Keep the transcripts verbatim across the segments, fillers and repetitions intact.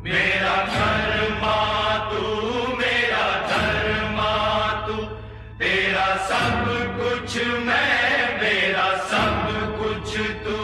मेरा धर्मा तू, मेरा धर्मा तू, तेरा सब कुछ मैं, मेरा सब कुछ तू।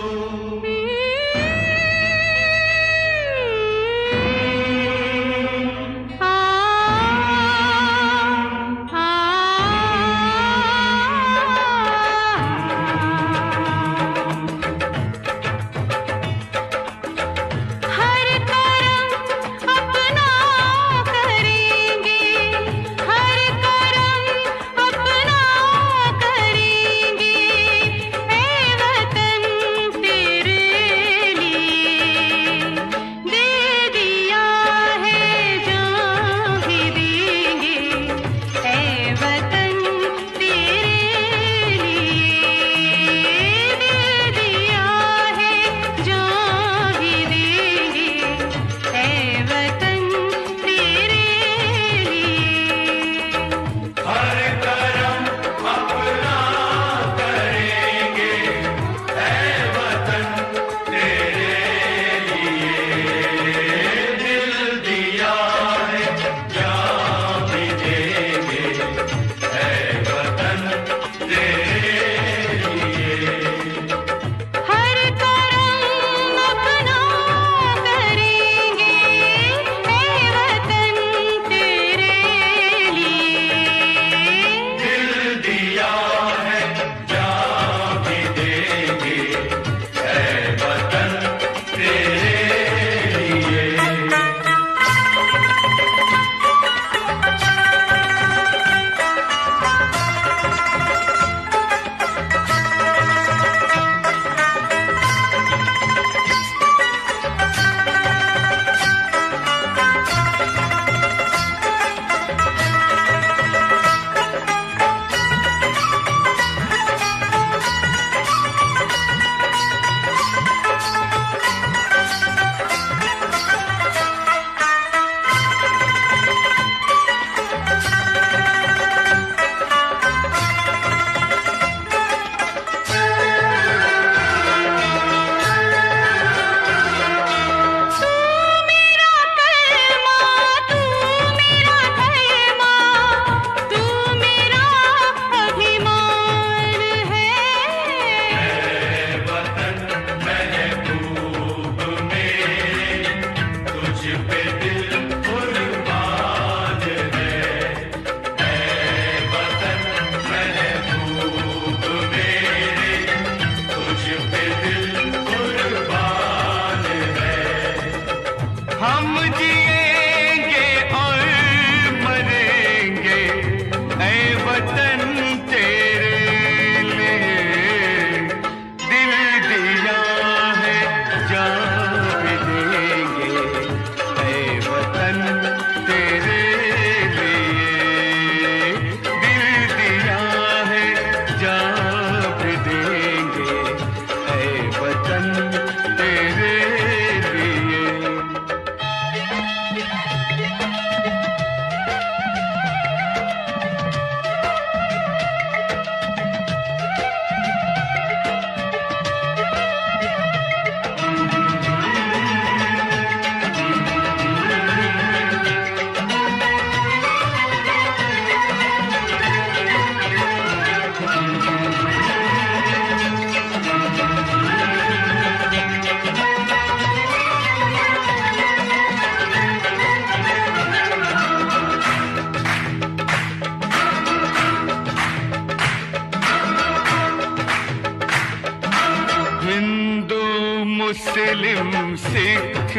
मुस्लिम सिख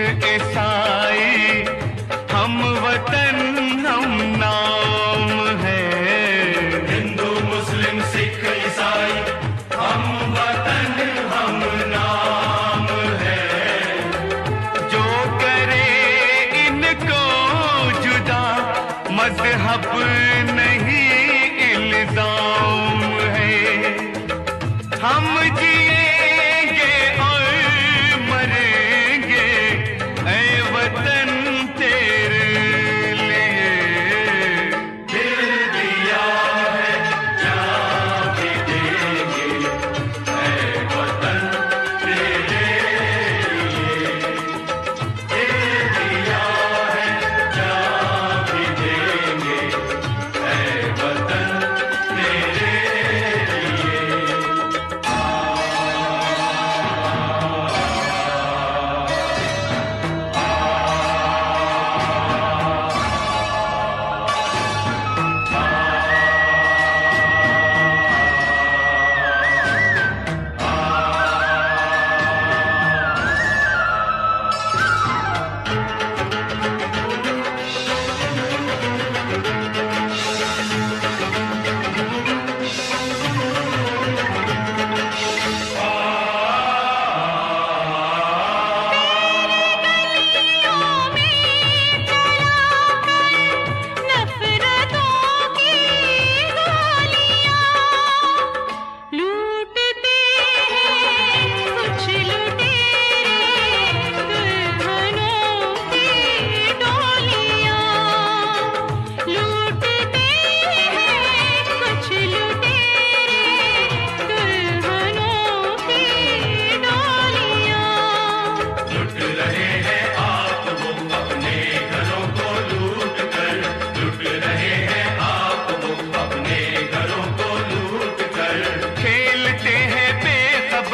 ईसाई हम वतन हम नाम है। हिंदू मुस्लिम सिख ईसाई हम वतन हम नाम है। जो करे इनको जुदा मजहब नहीं इल्जाम है। हम जिएंगे और मरेंगे ऐ वतन तेरे लिए।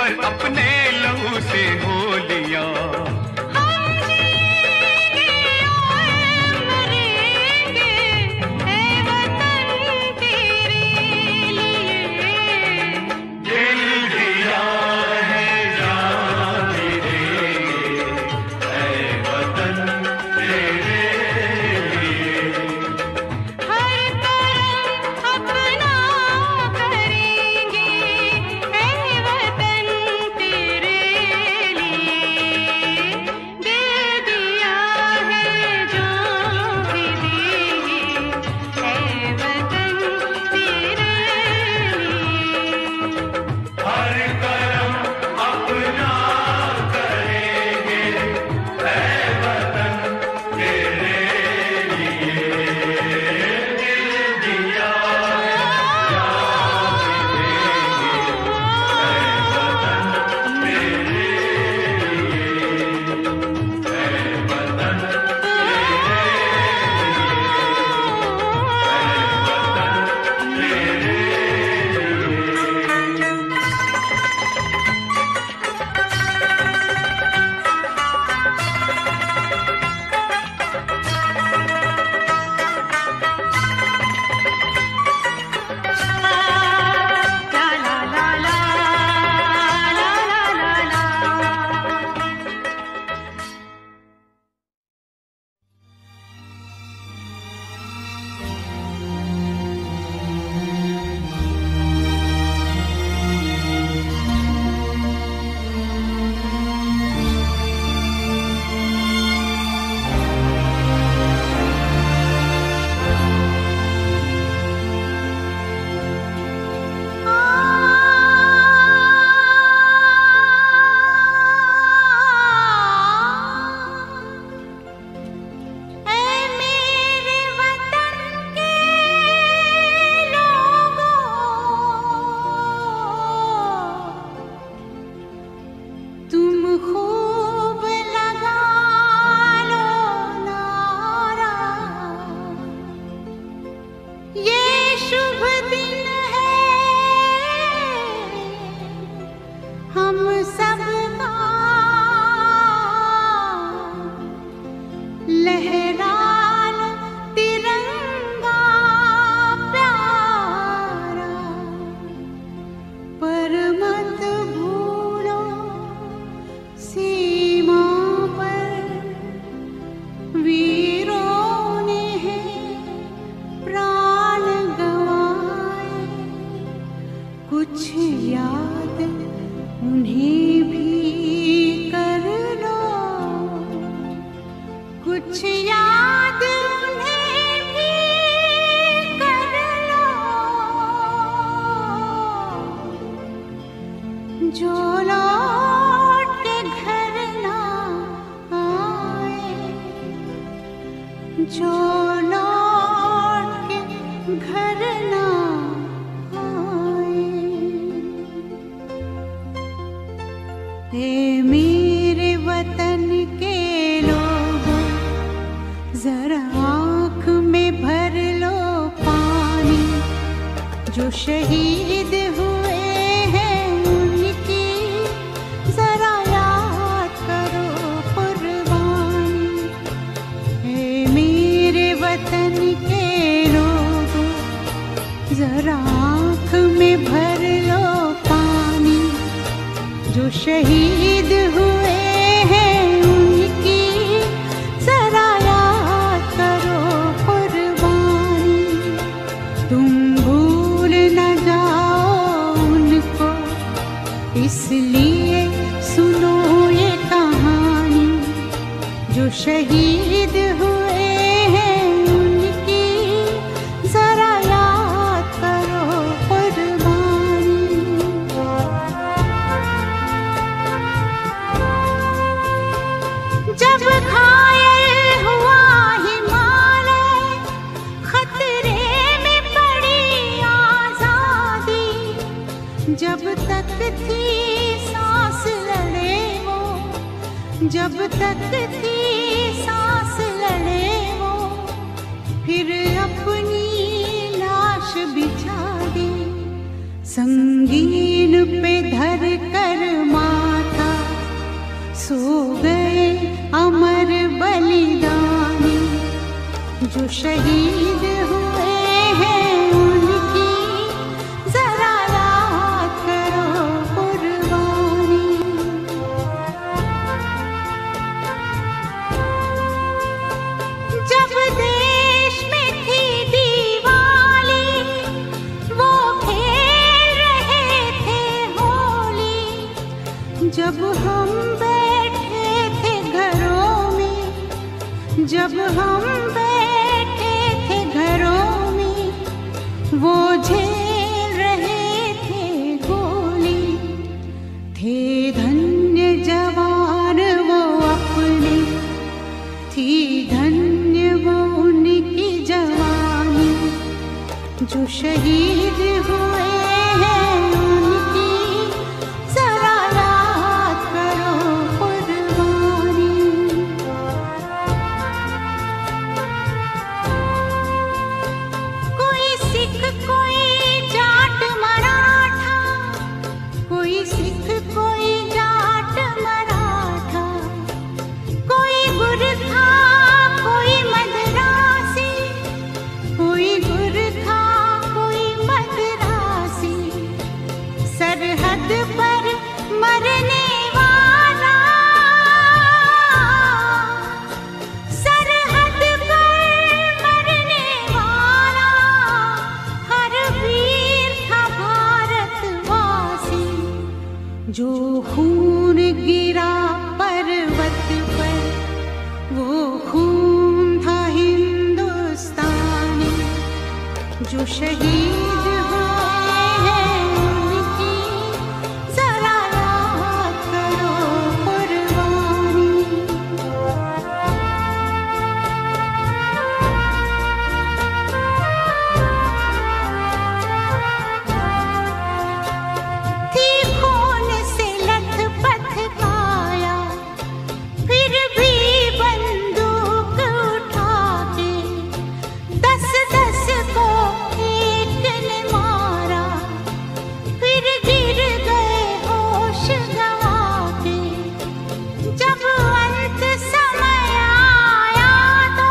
पर अपने लहू से होलियां। जो शहीद हुए हैं उनकी जरा याद करो कुर्बानी। है मेरे वतन के लोगों जरा आँख में भर लो पानी। जो शहीद हुए हैं उनकी जरा याद करो कुर्बानी। तुम इसलिए सुनो ये कहानी। जो शहीद हुए हैं उनकी जरा याद करो कुर्बानी। जब घायल हुआ हिमालय खतरे में पड़ी आजादी। जब तक थी सांस लड़े वो, जब तक थी सांस लड़े वो, फिर अपनी लाश बिछा दी संगीन पे धर कर जो शहीद हुए हैं उनकी जरा याद करो कुर्बानी। जब देश में थी दिवाली वो खेल रहे थे होली। जब हम बैठे थे घरों में जब हम बैठे थे घरों में वो झेल रहे थे गोली। थे धन्य जवान वो अपने थी धन्य वो उनकी जवानी। जो शहीद हुए हैं उनकी जरा याद करो कुर्बानी। कोई सिख कोई जाट मराठा कोई सिख कोई जाट मराठा कोई गुरखा कोई मद्रासी कोई गुरखा कोई मद्रासी। सरहद पर मरने वाला सरहद पर मरने वाला हर वीर था भारतवासी। जो खून गिरा पर्वत पर वो खून था हिंदुस्तानी। जो शहीद हुए हैं उनकी जरा याद करो कुर्बानी। थी खून से लथपथ काया फिर भी बंदूक उठा के दस दस को एक ने मारा। फिर गिर गए होश गंवा के। जब अंत समय आया तो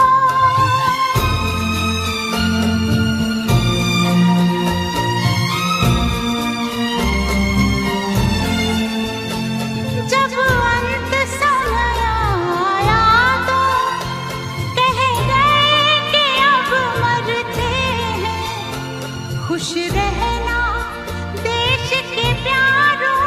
जब अंत समय आया तो कह गए कि अब मरते हैं। खुश रहना देश के प्यारों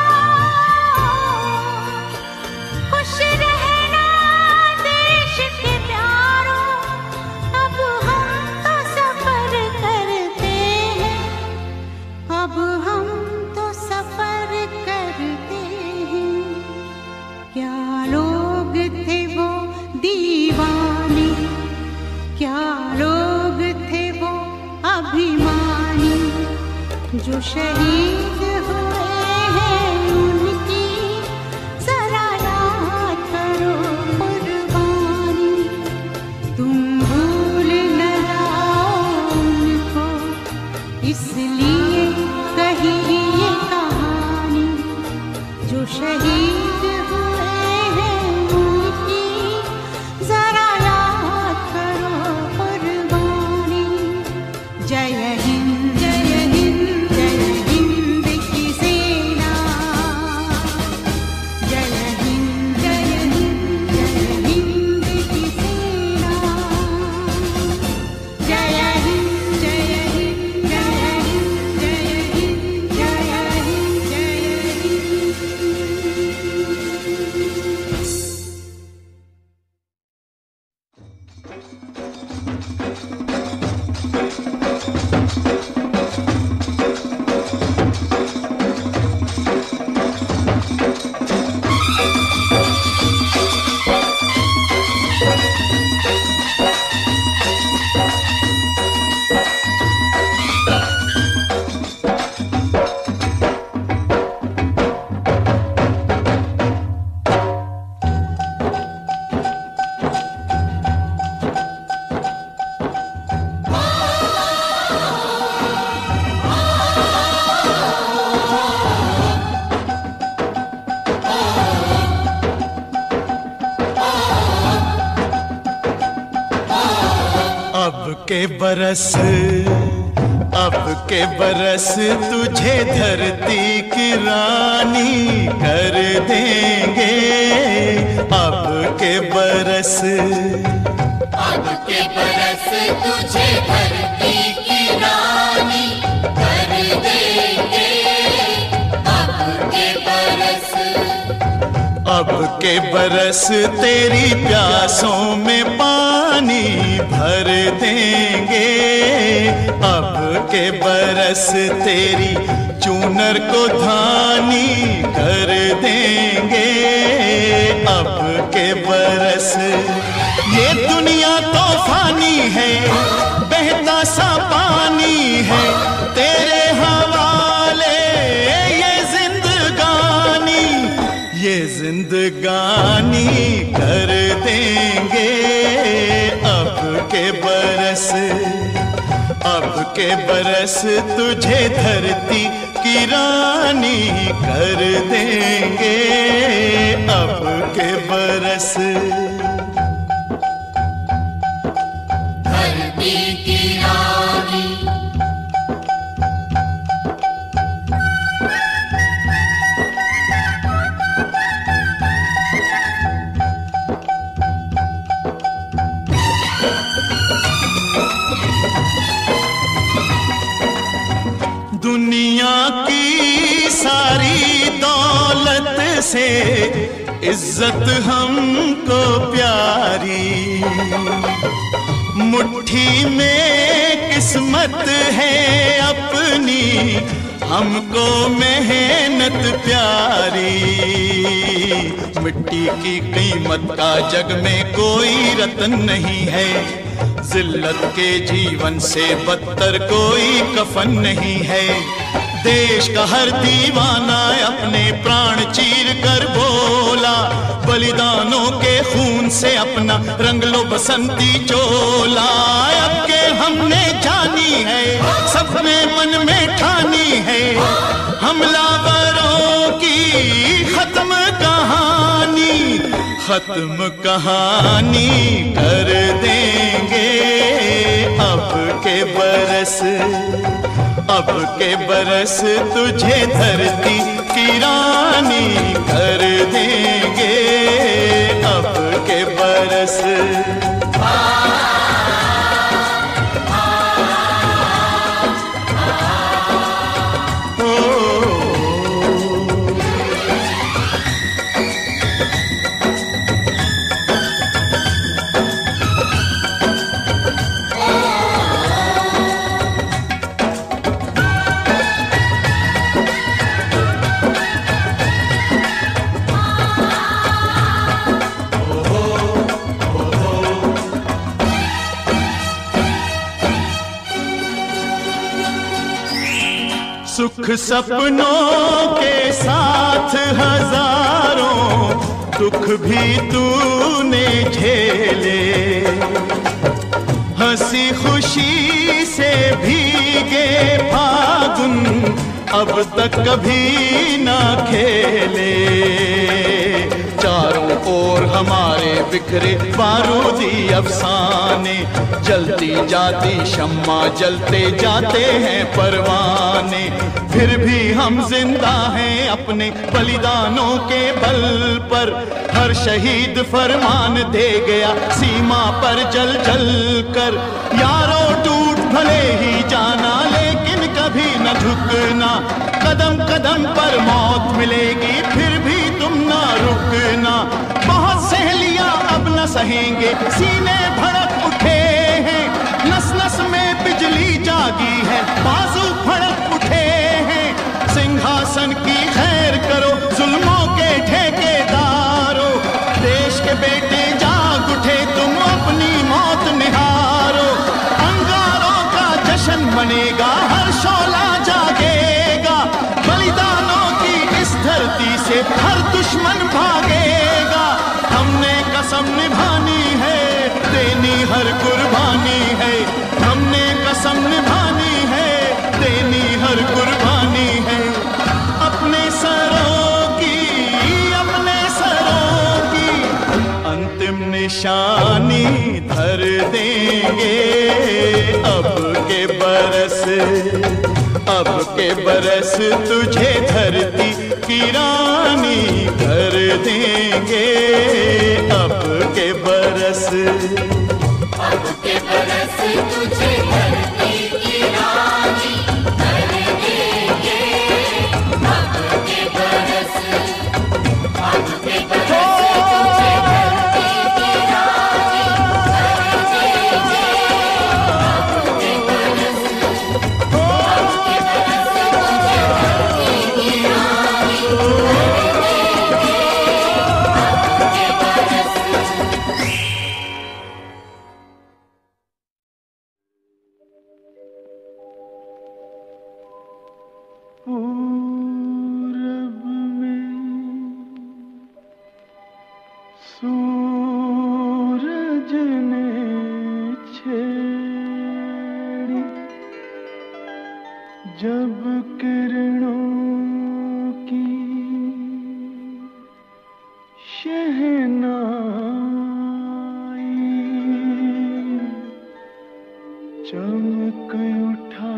खुश रहना देश के प्यारों। अब हम तो सफर करते हैं अब हम तो सफर करते हैं। क्या लोग थे वो दीवाने क्या लोग थे वो अभिमानी। जो शहीद हुए हैं उनकी जरा याद करो कुर्बानी। तुम भूल न जाओ उनको इसलिए कही ये कहानी। जो शहीद हुए हैं उनकी जरा याद करो कुर्बानी। जय हिंद जय हिंद जय हिंद की सेना। जय हिंद जय हिंद जय हिंद की सेना। जय हिंद जय हिंद जय हिंद जय हिंद जय हिंद जय हिंद। के बरस अब के बरस तुझे धरती की रानी कर देंगे। अब के बरस अब के बरस तुझे धरती की रानी कर देंगे। अब के बरस अब के बरस तेरी प्यासों में पानी भर देंगे। अब के बरस तेरी चूनर को धानी कर देंगे। अब के बरस ये दुनिया तो फानी है, बहता सा पानी है तेरे हवाले ये जिंदगानी, ये जिंदगानी कर देंगे। अब के बरस अब के बरस तुझे धरती की रानी कर देंगे। अब के बरस धरती की रानी दुनिया की सारी दौलत से इज्जत हमको प्यारी, मुट्ठी में किस्मत है अपनी हमको मेहनत प्यारी। मिट्टी की कीमत का जग में कोई रतन नहीं है, जिल्लत के जीवन से बदतर कोई कफन नहीं है। देश का हर दीवाना अपने प्राण चीर कर बोला, बलिदानों के खून से अपना रंग लो बसंती चोला। अब के हमने जानी है, सब में मन में ठानी है, हमलावरों की खत्म कहानी, खत्म कहानी कर देंगे। अब के बरस अब के बरस तुझे धरती की रानी कर देंगे। अब के बरस सुख सपनों के साथ हजारों दुख भी तूने झेले, हंसी खुशी से भीगे फागुन अब तक कभी ना खेले। चारों ओर हमारे बिखरे बारूदी अफसाने, जलती जाती शम्मा जलते जाते हैं परवाने। फिर भी हम जिंदा हैं अपने बलिदानों के बल पर, हर शहीद फरमान दे गया सीमा पर जल जल कर। यारों टूट भले ही जाना लेकिन कभी न झुकना, कदम कदम पर मौत मिलेगी फिर भी तुम ना रुकना। बहुत सहेलियां अब न सहेंगे, सीने भड़क उठे हैं, नस नस में बिजली जागी है, बाजू फड़क उठे हैं। सिंहासन की खैर करो जुल्मों के ठेकेदारों, देश के बेटे जाग उठे तुम अपनी मौत निहारो। अंगारों का जश्न मनेगा, हर शोला जागेगा, बलिदानों की इस धरती से हर दुश्मन भागेगा। हमने कसम निभानी है, देनी हर कुर्बानी है, हमने कसम निभानी है, देनी हर कुर्बानी है। अपने सरों की अपने सरों की अंतिम निशानी धर देंगे। अब के बरस तुझे धरती की रानी कर देंगे, अब के बरस, अब के बरस तुझे धरती की रानी कर देंगे, अब के बरस, अब के बरस तुझे धरती की रानी कर देंगे, अब के बरस, अब के बरस तुझे धरती की रानी कर देंगे, अब के बरस। पूरब में सूरज ने छेड़ी जब किरणों की शहनाई, चमक उठा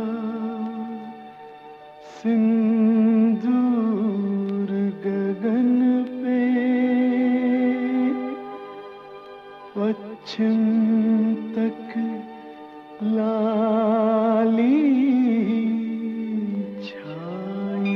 सिंदूर गगन पे, पश्चिम तक लाली छाई।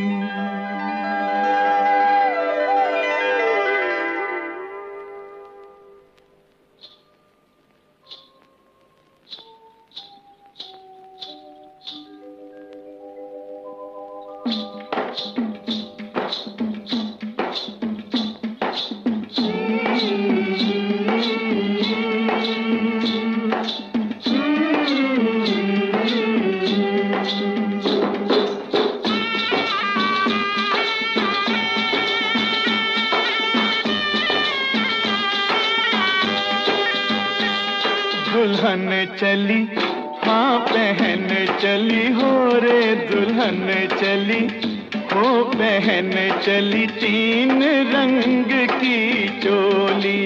दुल्हन चली, हाँ बहन चली हो रे, दुल्हन चली हो बहन चली, तीन रंग की चोली,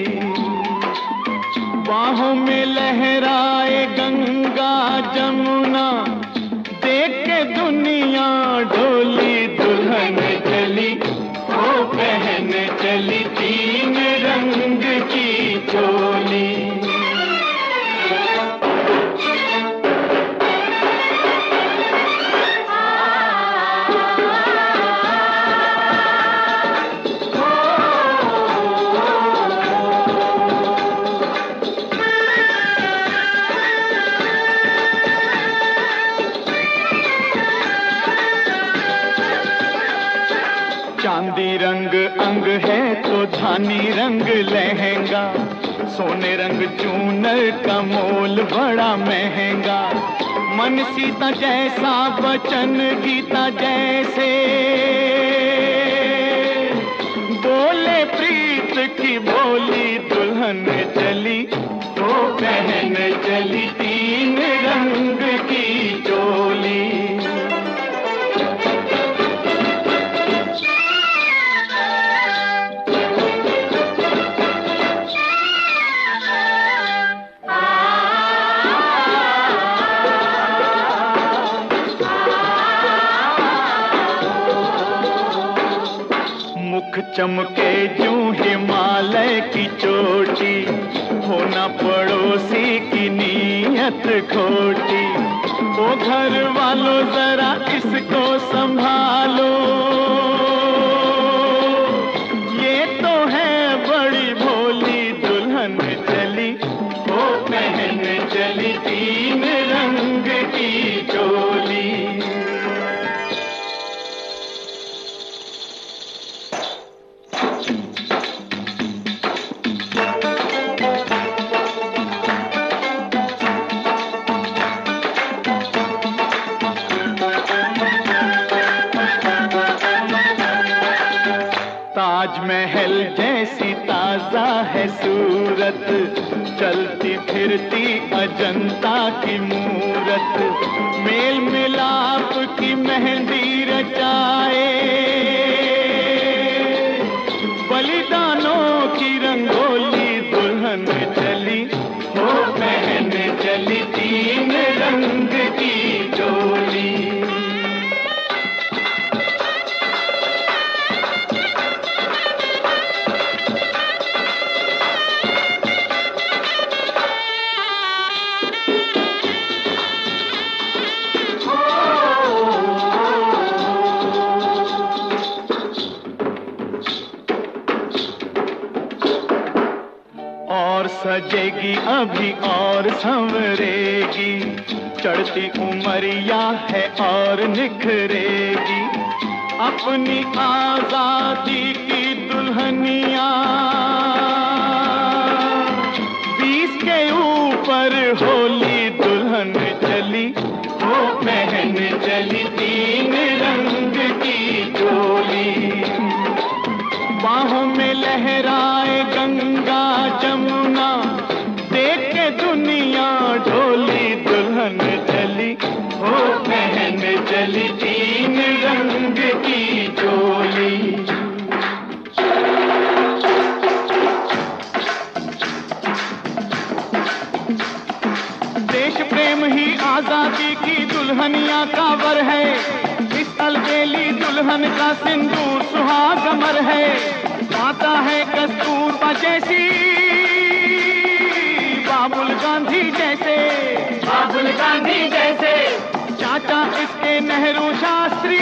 बाहों में लहराए गंगा जमुना, देख के दुनिया डोली। दुल्हन चली हो बहन चली, तीन रंग की चोली, चांदी रंग अंग है तो धानी रंग लहंगा, सोने रंग चूनर का मोल बड़ा महंगा, मन सीता जैसा वचन गीता जैसे, बोले प्रीत की बोली। दुल्हन चली हो बहन चली, तीन रंग की चोली, चमके जूं हिमालय की चोटी, होना पड़ोसी की नीयत खोटी, ओ घर वालों जरा इसको संभालो, ये तो है बड़ी भोली। दुल्हन चली ओ बहन चली, तीन रंग की चोली, ताजमहल जैसी ताजा है सूरत, चलती फिरती अजंता की मूरत, मेल मिलाप की मेहंदी रचाए, बलिदानों की रंगोली। दुल्हन चली हो बहन चली, तीन रंग की चोली, सजेगी अभी और संवरेगी, चढ़ती उमरिया है और निखरेगी। अपनी आजादी की दुल्हनिया बीस के ऊपर होली दुल्हन चली, वो पहन चली तीन रंग की चोली। बाहों में लहराए गंगा जमुना, देख के दुनिया ढोली दुल्हन चली, वो पहन चली तीन रंग की चोली। देश प्रेम ही आजादी की दुल्हनिया का वर है, इस अलबेली दुल्हन का सिंदूर सुहाग अमर है। आता है कस्तूरबा जैसी, बाबुल गांधी जैसे, बाबुल गांधी जैसे, चाचा इसके नेहरू शास्त्री,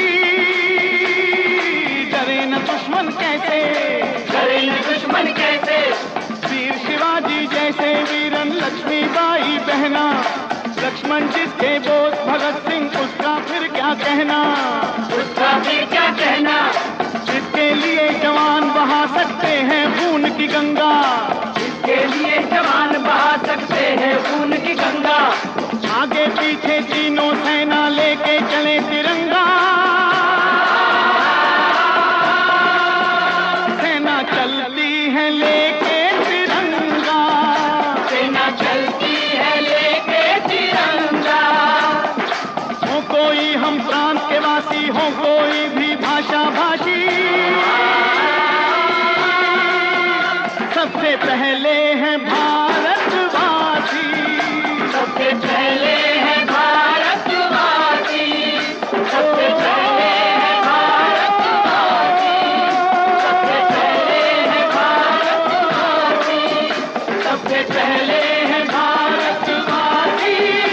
डरे न दुश्मन कैसे, डरे न दुश्मन कैसे। वीर शिवाजी जैसे वीरन लक्ष्मीबाई बहना, लक्ष्मण जिसके बोस भगत सिंह, उसका फिर क्या कहना, उसका फिर क्या कहना। जिसके लिए जवान बहा सकते हैं खून की गंगा, जिसके लिए जवान बहा सकते हैं खून की गंगा। आगे पीछे तीनों सेना लेके चले तिरंगा, सेना चलती है लेके तिरंगा, सेना चलती है लेके तिरंगा। हो कोई हम प्रांत के वासी, हो कोई भी भाषा भाषी, सबसे पहले हैं भारतवासी, सबसे पहले हैं भारतवासी, सबसे पहले हैं भारतवासी, सबसे पहले हैं भारतवासी, सबसे पहले हैं भारतवासी।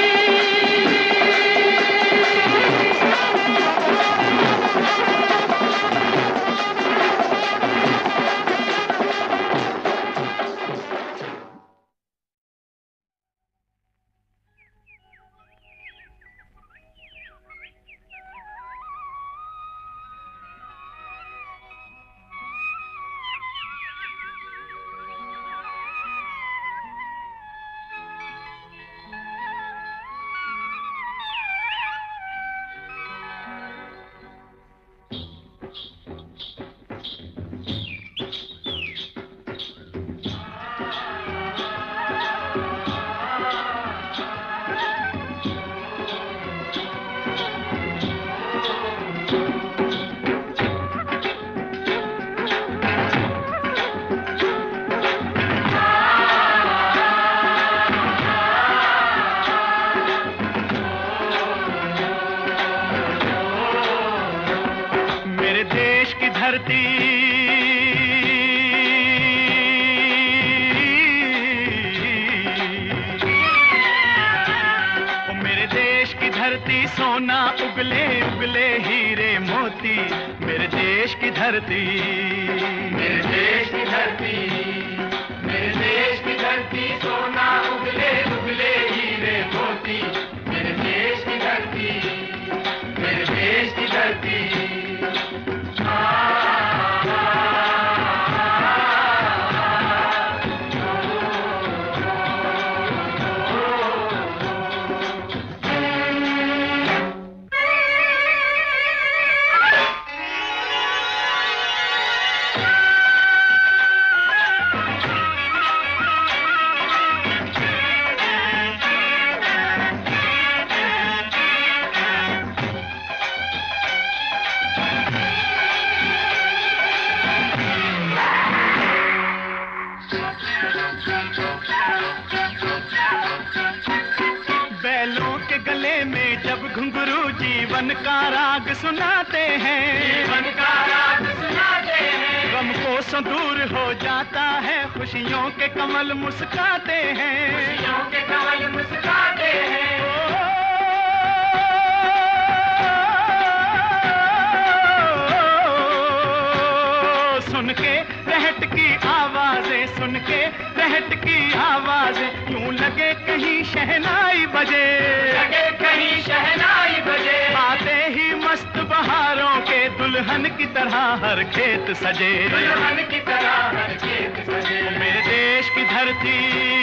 सोना उगले उगले हीरे मोती, मेरे देश की धरती, मेरे देश की धरती, मेरे देश की धरती, सोना उगले उगले हीरे मोती, मेरे देश की धरती, मेरे देश की धरती। बैलों के गले में जब घुंघरू जीवन का राग सुनाते हैं, जीवन का राग सुनाते हैं, गम को सो दूर हो जाता है, खुशियों के कमल मुस्काते हैं, खुशियों के कमल मुस्काते हैं। सुन के रहट की आवाजें, सुन के रहट की आवाजें, यूं लगे कहीं शहनाई बजे, लगे कहीं शहनाई बजे। आते ही मस्त बहारों के दुल्हन की तरह हर खेत सजे, दुल्हन की तरह हर खेत सजे। मेरे देश की धरती,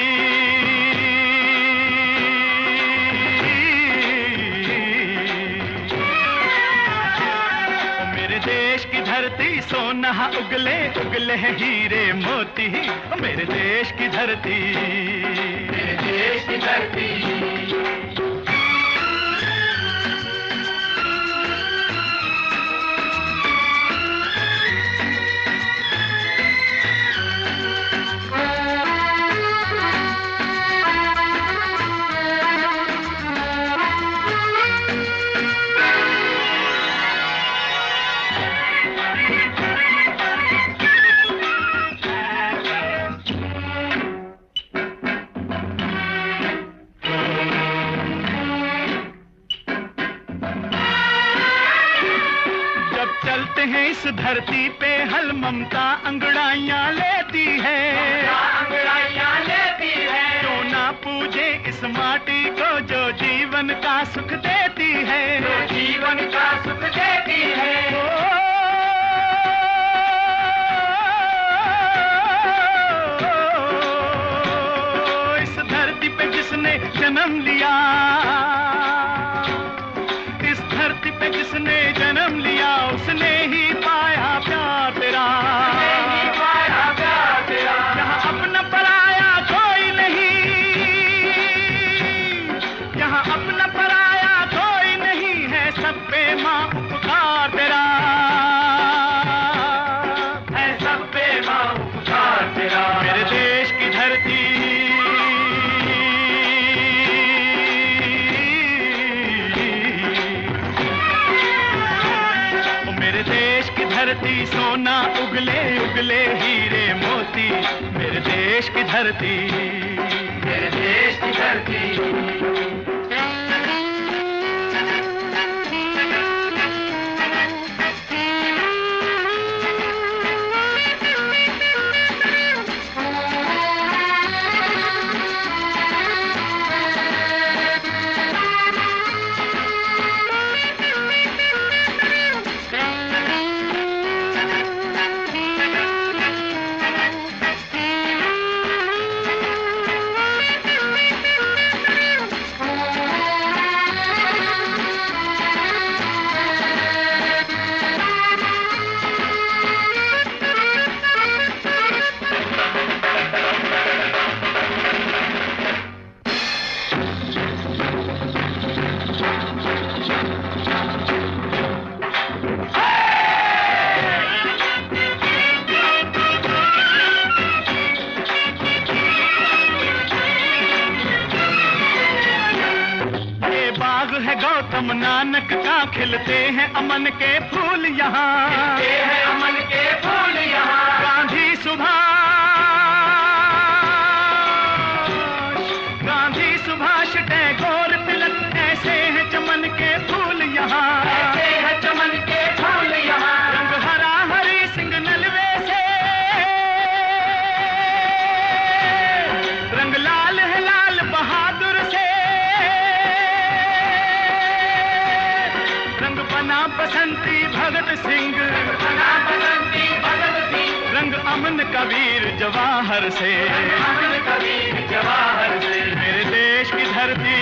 मेरे देश की धरती सोना उगले उगले हीरे मोती, मेरे देश की धरती, मेरे देश की धरती। इस धरती पे हल ममता अंगड़ाइयां लेती है, अंगड़ाइयां लेती है। क्यों ना पूजे इस माटी को जो जीवन का सुख देती है, जो जीवन का सुख देती है। ओ, इस धरती पे जिसने जन्म लिया, इस धरती पे जिसने जन्म लिया, उसने ही पाया प्यार तेरा, नहीं पाया प्यार तेरा। यहाँ अपना पराया कोई नहीं, यहाँ अपना पराया कोई नहीं है, सब पे माँ उपकार तेरा, है सब पे माँ उपकार तेरा। मेरे देश की धरती, धरती सोना उगले उगले हीरे मोती, मेरे देश की धरती, मेरे देश की धरती। गौतम नानक का खिलते हैं अमन के फूल यहाँ, खिलते हैं अमन के फूल यहाँ। गांधी सुभाष, गांधी सुभाष टैगोर तिलक, ऐसे हैं चमन के फूल यहाँ, ऐसे हैं चमन के फूल यहाँ। रंग हरा हरी सिंह नलवे से, रंग लाल है लाल बहादुर से, बसंती भगत सिंह, बसंती भगत सिंह। रंग अमन कबीर जवाहर से, अमन कबीर जवाहर से। मेरे देश की धरती,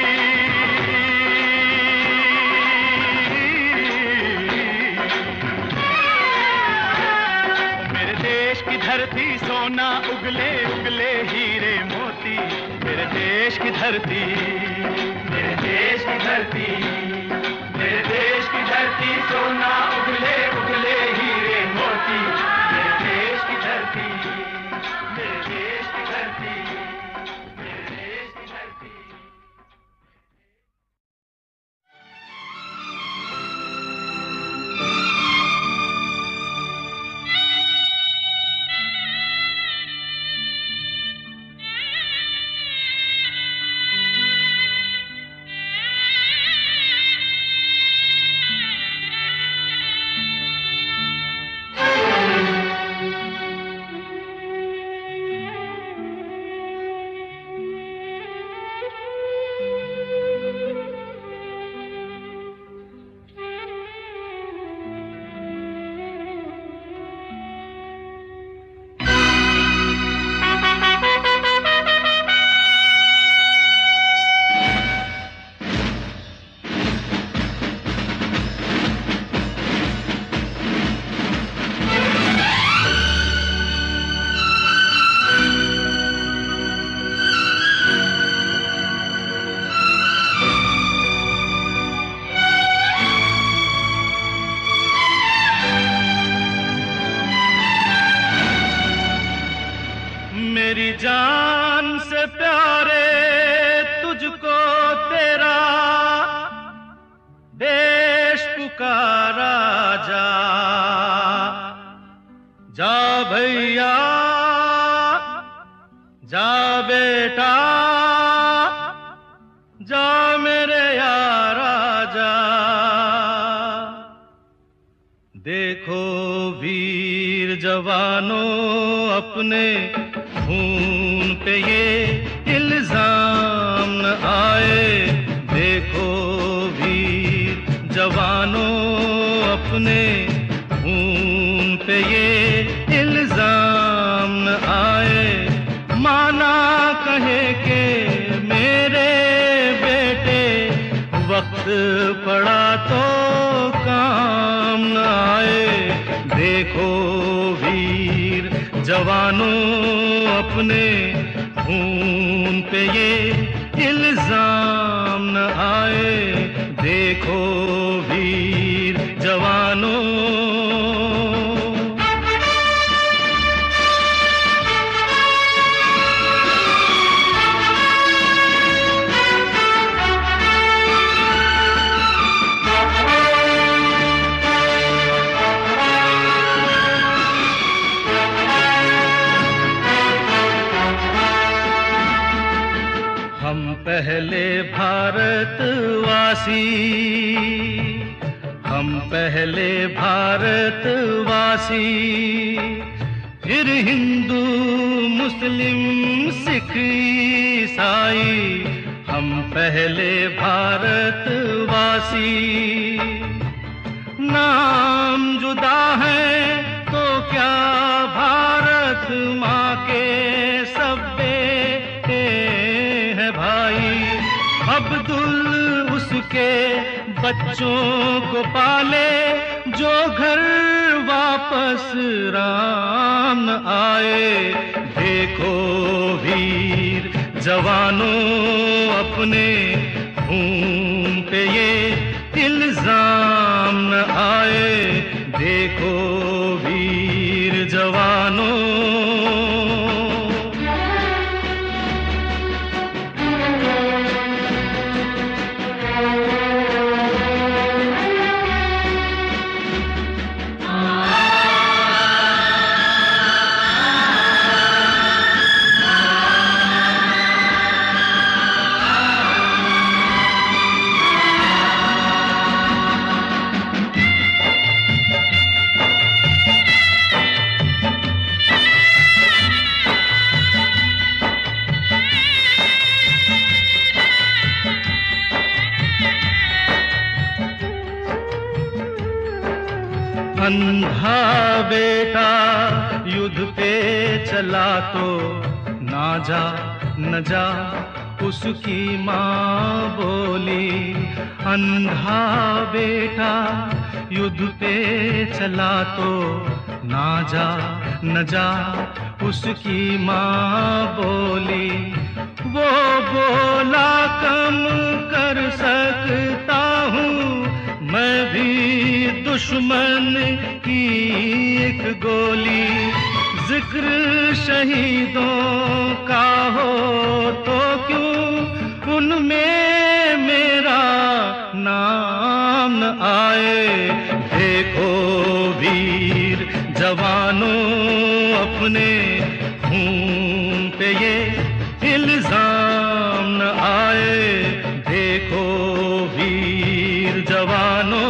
मेरे देश की धरती सोना उगले उगले हीरे मोती, मेरे देश की धरती, मेरे देश की धरती, मेरे देश की धरती सोना उगले उगले हीरे मोती, मेरे देश की धरती, मेरे देश की धरती, मेरे देश की धरती। जान से प्यारे तुझको तेरा देश पुकारा जा। जा भैया जा बेटा जा मेरे यारा जा। देखो वीर जवानों अपने खून पे ये इल्जाम न आए। देखो वीर जवानों अपने खून पे ये इल्जाम न आए। माना कहे के मेरे बेटे वक्त पड़ा तो काम न आए। देखो वीर जवानों अपने खून पे ये इल्जाम न आए। देखो वीर जवानों। हम पहले भारतवासी हम पहले भारतवासी फिर हिंदू मुस्लिम सिख ईसाई। हम पहले भारतवासी। नाम जुदा है तो क्या भारत माँ के सब बेटे हैं भाई। अब्दुल उसके बच्चों को पाले जो घर वापस राम न आए। देखो वीर जवानों अपने खून पे ये इल्जाम न आए। देखो वीर जवानों। अंधा बेटा युद्ध पे चला तो ना जा न जा उसकी माँ बोली। अंधा बेटा युद्ध पे चला तो ना जा न जा उसकी माँ बोली। वो बोला कम कर सकता हूँ मैं भी दुश्मन की एक गोली। जिक्र शहीदों का हो तो क्यों उनमें मेरा नाम न आए। देखो वीर जवानों अपने खून पे ये इल्जाम न आए। देखो वीर जवानों।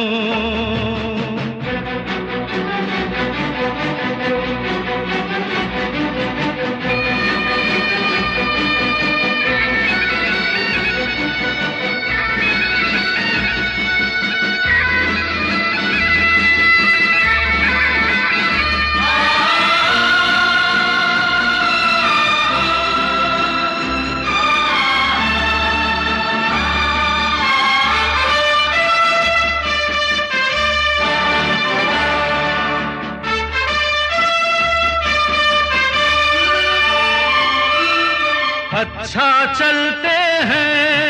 अच्छा चलते हैं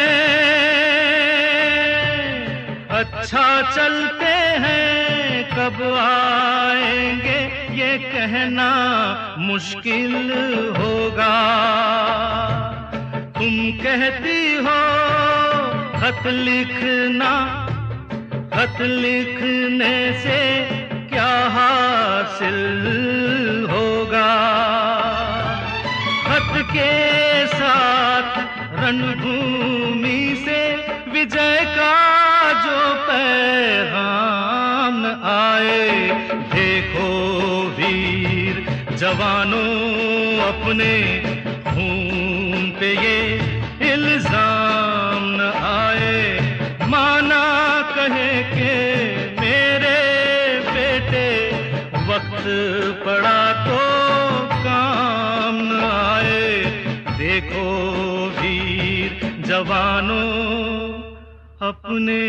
अच्छा चलते हैं कब आएंगे ये कहना मुश्किल होगा। तुम कहती हो खत लिखना, खत लिखने से क्या हासिल होगा। खत के साथ रणभूमि से विजय का जो पैगाम आए। देखो वीर जवानों अपने खून पे ये इल्जाम न आए। माना कहे के मेरे बेटे वक्त पड़ा तो काम न आए। देखो वीर जवानों अपने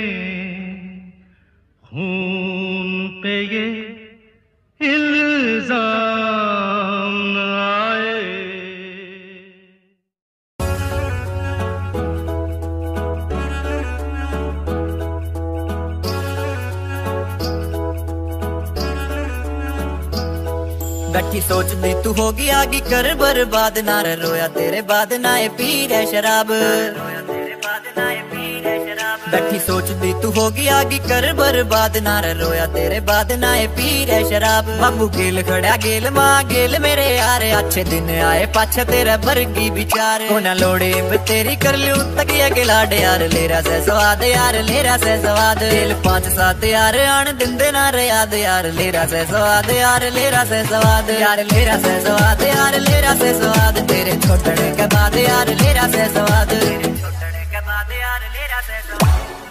खून पे ये इल्जाम न आए। बैठी सोचदी तू होगी आगी कर बर्बाद, ना रोया तेरे बाद ना ये पी रे शराब। बैठी सोचदी तू होगी आगी कर बर्बाद, ना रोया तेरे बाद ना ये पी रे शराब। बाबू गेल खड़ा गेल माँ गेल मेरे यार, अच्छे दिन आए पाछा तेरा बरगी विचार। होना लोड़े तेरी कर लूं तकिया के लाड यार, लेरा से स्वाद यार लेरा से स्वाद। दिल पांच सात यार आन दिंदे ना याद यार, लेरा से स्वाद यार लेरा से स्वाद। यार लेरा से स्वाद यार लेरा से स्वाद, तेरे छोड़ने के बाद यार लेरा से स्वाद। तेरे छोड़ने के बाद यार लेरा से स्वाद।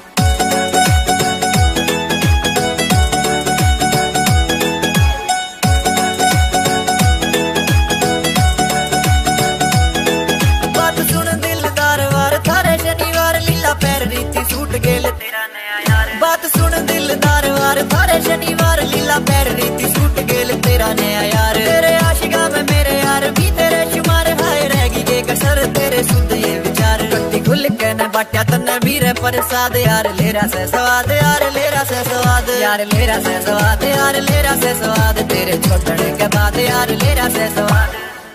बात सुन दिलदार वार थारे शनिवार, लीला पैर रीति सूट गेल तेरा नया यार। बात सुन दिलदार वार थारे शनिवार, लीला पैर रीति सूट गेल तेरा नया यार। तेरे आशिका में मेरे यार भी तेरे शुमार, हाय रहेगी के कसर तेरे सुध ये विचार। कट्टी खुल के न बाट्या तन्ने वीर प्रसाद, यार लेरा से स्वाद यार लेरा से स्वाद। यार लेरा से स्वाद यार लेरा से स्वाद, तेरे छोड़ने के बाद यार लेरा से स्वाद।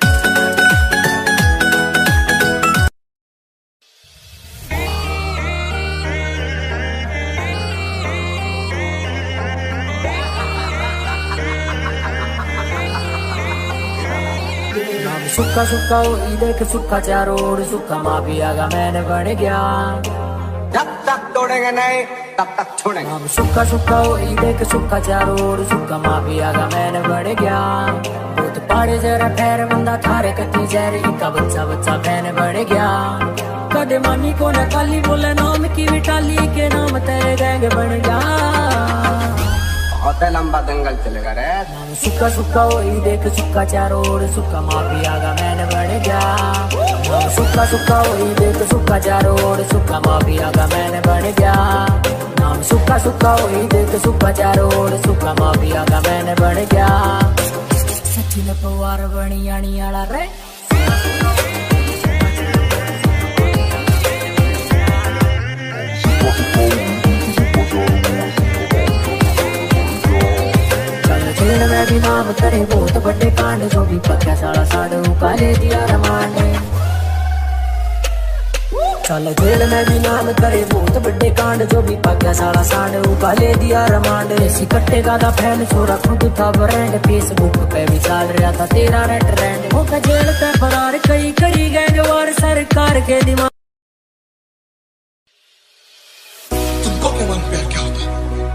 सुक्का सुक्का होई देख सुक्का चारों ओर, सुक्का माफिया का मैंने बन गया। जब तक तोड़ेंगे नहीं तब तक छोड़ेंगे। हम सुक्का सुक्का होई देख सुक्का चारों ओर, सुक्का माफिया का मैंने बन गया। भूत पाड़े जरा ठहर बंदा थारे कती जहर, इका बच्चा बच्चा मैंने बन गया। कदे मानी को नकाली बोले नाम की विटाली, के नाम तेरे गैंग बन गया। होते लंबा दंगल चलेगा रे। सुक्का सुक्का होई देख सुक्का चारों ओर, सुक्का माफिया का मैंने बन गया। सुक्का सुक्का होई देख सुक्का चारों ओर, सुक्का माफिया का मैंने बन गया। नाम सुक्का सुक्का होई देख सुक्का चारों ओर, सुक्का माफिया का मैंने बन गया। सच्ची न पवार बनी आनी आला रे। जेल में भी नाम करे बहुत बड़े कांड, जो भी पक्का साला साढ़े उकाले दिया रमान ने। चल जेल में भी नाम करे बहुत बड़े कांड, जो भी पक्का साला साढ़े उकाले दिया रमान। ऐसी कट्टे का था फैन छोरा खुद था ब्रांड, फेसबुक पे भी चल रहा था तेरा रेट ट्रेंड। होगा जेल पे फरार कई करी गैंगवार, सरकार के दिमाग। तुमको क्या मालूम प्यार क्या होता?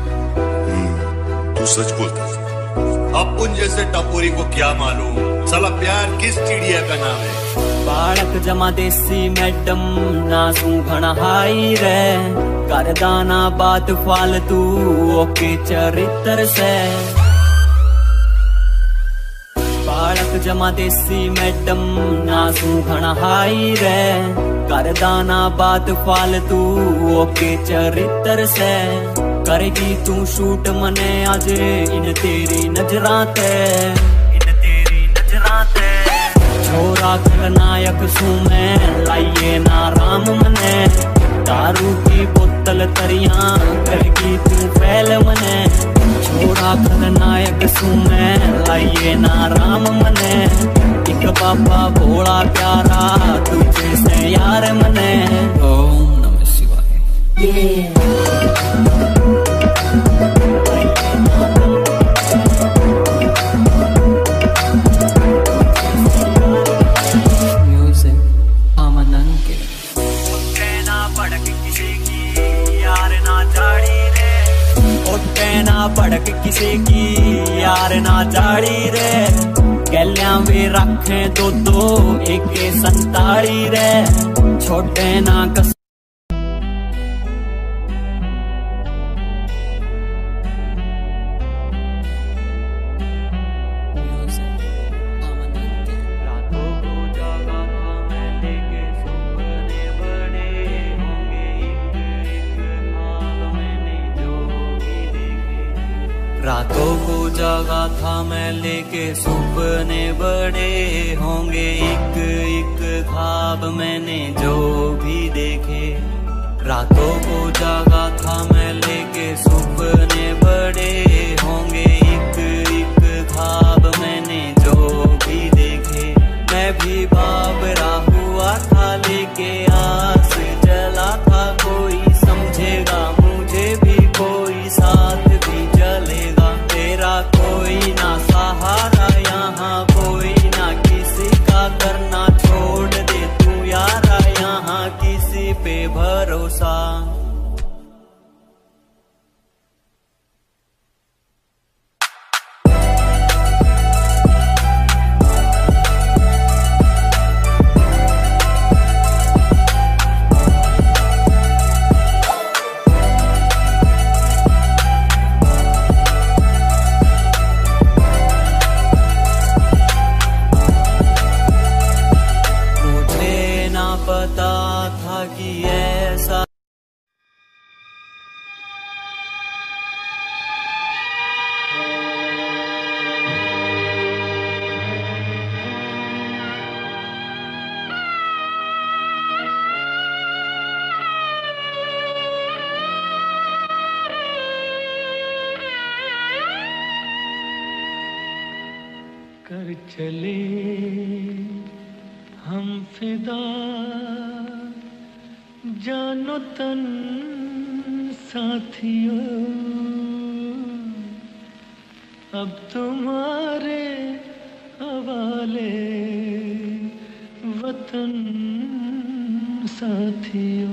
तू सच बोलता है। अपन जैसे टपोरी को क्या मालूम साला प्यार किस चिड़िया का नाम है। बालक जमा देसी मैडम ना सूखना हाई रे, कर दाना बात फालतू ओके चरित्र से। बालक जमा देसी मैडम ना सूखना हाई रे, कर दाना बात फालतू ओके चरित्र से। करेगी तू शूट मने आज इन तेरी नजरां ते, इन तेरी नजरां ते। छोरा खलनायक सू मैं लाइए ना राम मने, दारू की बोतल तरिया करगी तू फैल मने छोड़ा खलनायक सू मैं लाइए ना राम मने एक बाबा भोला प्यारा तुझे से यार मने ओम नमः शिवाय। ना भड़क किसी की यार ना जाड़ी रे गैलियां भी रखे दो दो एक संताड़ी रे छोटे ना कस रातों को जागा था मैं लेके सपने बड़े होंगे एक एक ख्वाब मैंने जो भी देखे। रातों को जागा था मैं लेके सपने बड़े होंगे एक एक ख्वाब मैंने जो भी देखे। मैं भी बाबरा हुआ था लेके आस जला था कोई समझेगा मुझे भी कोई साथ भी चलेगा तेरा कोई ना सहारा यहाँ कोई ना किसी का करना छोड़ दे तू यारा यहाँ किसी पे भरोसा। कर चले हम फिदा जानो तन साथियों अब तुम्हारे हवाले वतन साथियों।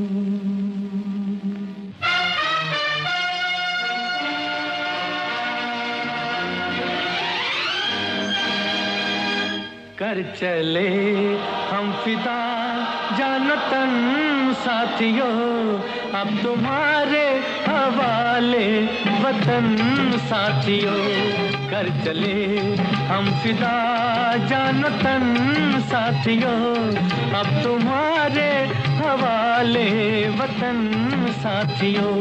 कर चले हम फिदा जानतन साथियों अब तुम्हारे हवाले वतन साथियों। कर चले हम फिदा जानतन साथियों अब तुम्हारे हवाले वतन साथियों।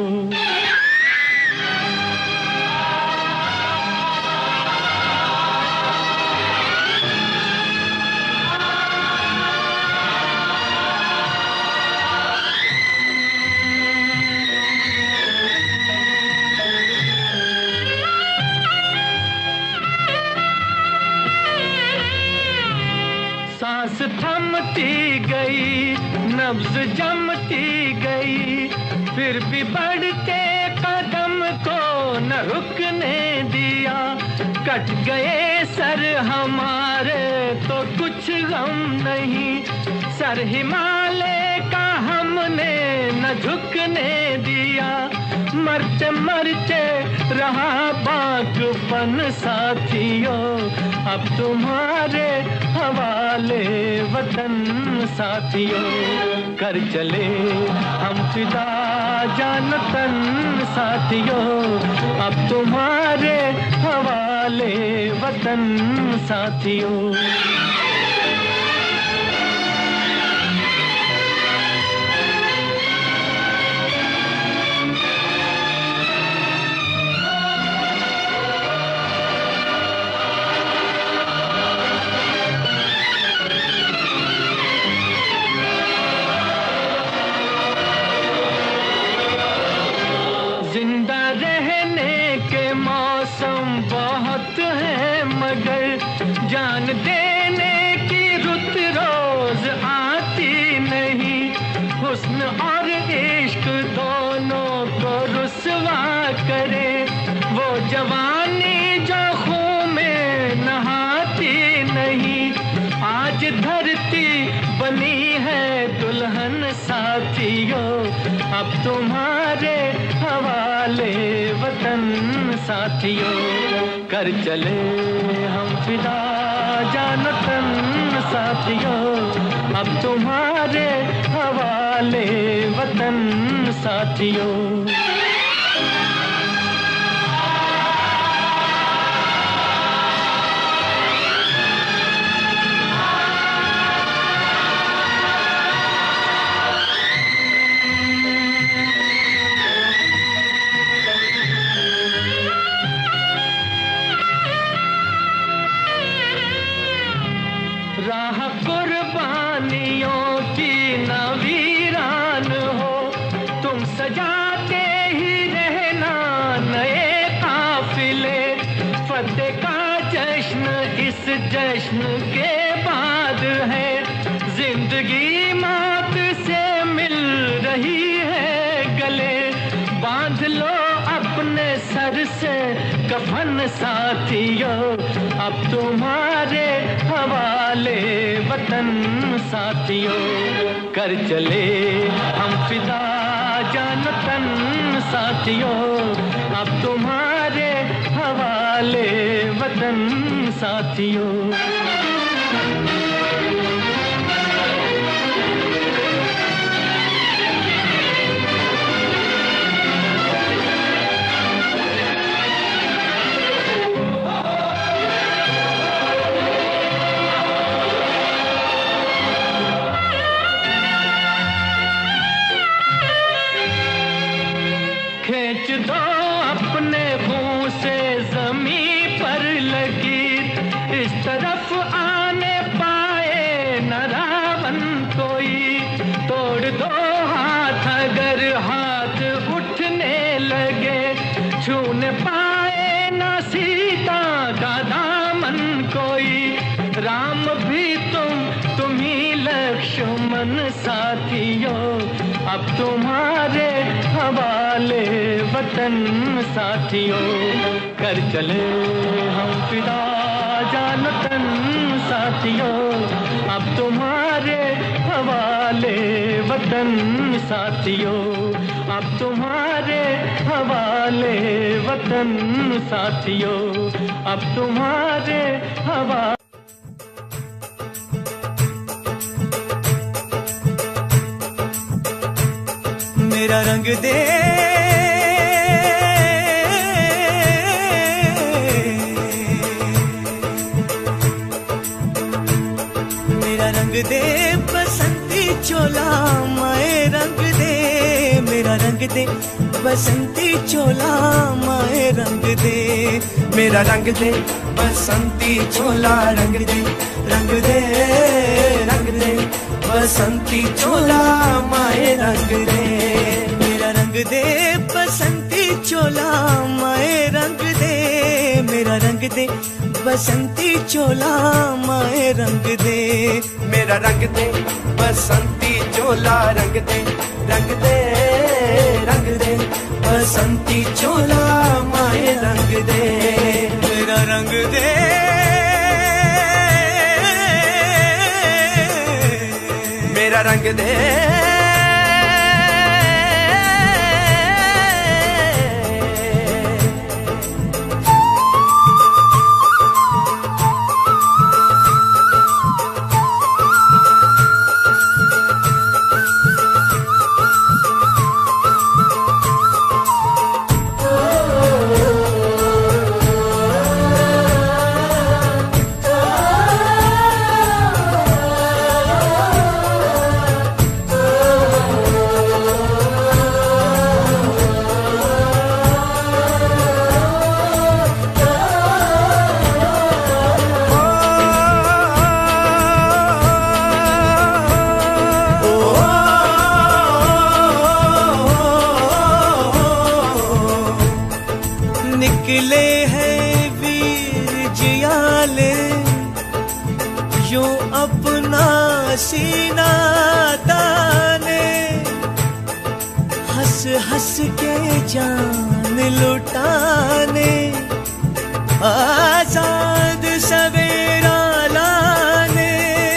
सांस थमती गई नब्ज जमती गई फिर भी बढ़ते कदम को न रुकने दिया। कट गए सर हमारे तो कुछ गम नहीं सर हिमालय का हमने न झुकने दिया। मरते मरते रहा बागपन साथियों अब तुम्हारे हवाले वतन साथियों। कर चले हम फिदा जानतन साथियों अब तुम्हारे हवाले वतन साथियों। जान देने की रुत रोज आती नहीं, हुस्न और इश्क दोनों को रुसवा करे, वो जवानी जो खून में नहाती नहीं। आज धरती बनी है दुल्हन साथियों, अब तुम्हारे हवाले वतन साथियों। कर चले हम फिदा जानतन साथियों, अब तुम्हारे हवाले वतन साथियों। राह कुर्बानियों की न वीरान हो, तुम सजाते ही रहना नए काफिले। फतेह का जश्न इस जश्न के बाद है, जिंदगी मौत से मिल रही है गले। बांध लो अपने सर से कफन साथियों, अब तुम्हारे हवाले वतन साथियों। कर चले हम फिदा जानतन साथियों, अब तुम्हारे हवाले वतन साथियों। खींच दो अपने मुंह से जमीन पर लगी, इस तरफ आने पाए न रावण कोई। तोड़ दो हाथ अगर हाथ उठने लगे, छूने पाए न सीता का दामन कोई। राम भी तुम तुम ही लक्ष्मण साथियों, अब तुम्हारे हवाले वतन साथियों। कर चले हम फिदा जानतन साथियों, अब तुम्हारे हवाले वतन साथियों। अब तुम्हारे हवाले वतन साथियों, अब तुम्हारे हवाले। मेरा रंग दे मेरा रंग दे बसंती चोला, माए रंग दे मेरा रंग दे बसंती चोला, माए रंग दे मेरा रंग दे बसंती चोला। रंग दे रंग दे रंग दे बसंती चोला, माए रंग दे मेरा रंग दे बसंती चोला, माए रंग दे मेरा रंग दे बसंती चोला, माए रंग दे मेरा रंग दे बसंती चोला। रंग दे रंग दे रंग दे बसंती चोला, माए रंग दे मेरा रंग दे मेरा रंग दे सीना ताने, हंस हंस के जान लुटाने, आजाद सवेरा लाने।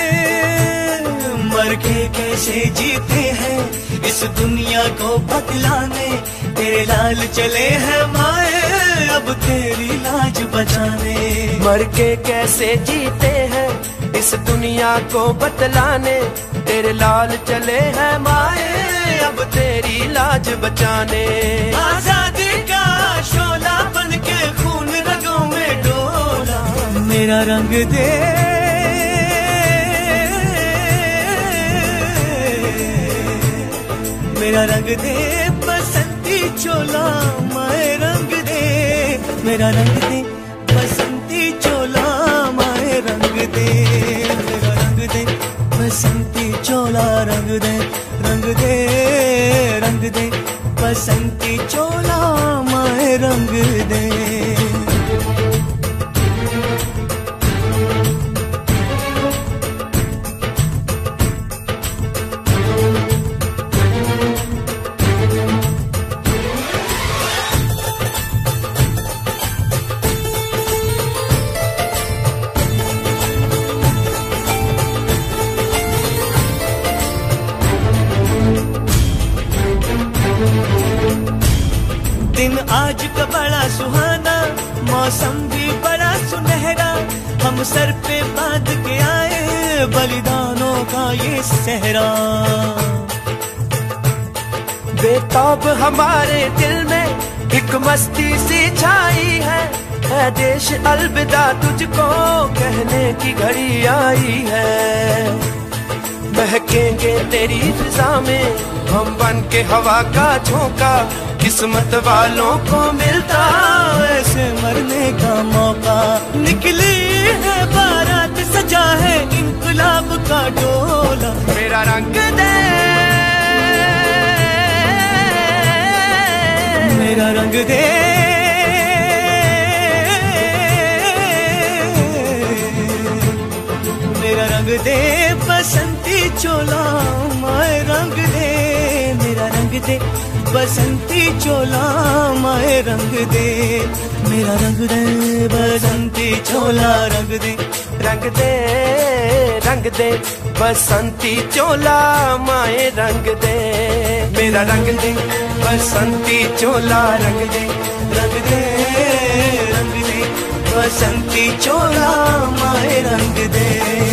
मर के कैसे जीते हैं इस दुनिया को बतलाने, तेरे लाल चले हैं माए अब तेरी लाज बचाने। मर के कैसे जीते हैं इस दुनिया को बतलाने, तेरे लाल चले हैं माए अब तेरी लाज बचाने। आजादी का शोला बन के खून रगों में डोला, मेरा रंग दे मेरा रंग दे बसंती चोला, माए रंग दे मेरा रंग दे बसंती चोला, माए रंग दे मेरा रंग दे बसंती चोला, रंग दे रंग दे रंग दे बसंती चोला, माए रंग दे। दिन आज का बड़ा सुहाना, मौसम भी बड़ा सुनहरा, हम सर पे बांध के आए बलिदानों का ये सहरा। बेताब हमारे दिल में एक मस्ती सी छाई है, है देश अलविदा तुझको कहने की घड़ी आई है। महकेंगे तेरी फिजा में हम बन के हवा का झोंका, किस्मत वालों को मिलता ऐसे मरने का मौका। निकली है बारात सजा है इनकलाब का डोला, मेरा रंग दे मेरा रंग दे मेरा रंग दे बसंती चोला, माए रंग दे मेरा रंग दे बसंती चोला, माए रंग दे मेरा रंग दे बसंती चोला, रंग दे रंग दे रंग दे बसंती चोला, माए रंग दे मेरा रंग दे बसंती चोला, रंग दे रंग दे रंग दे बसंती चोला, माए रंग दे।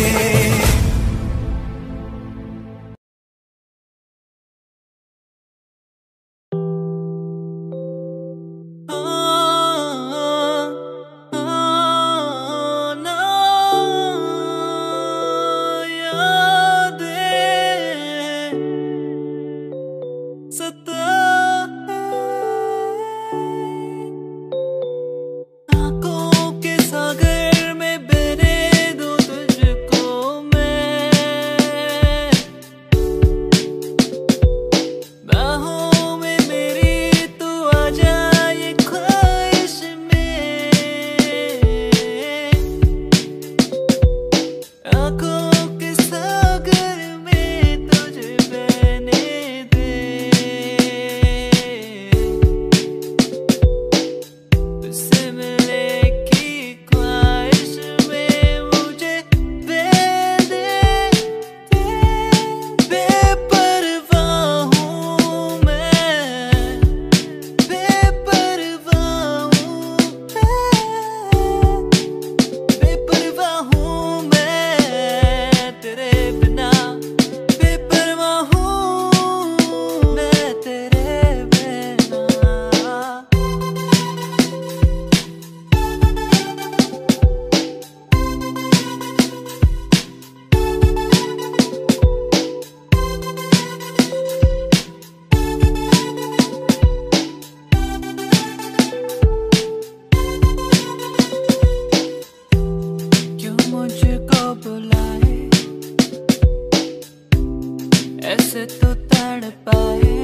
ऐसे तो तड़पाए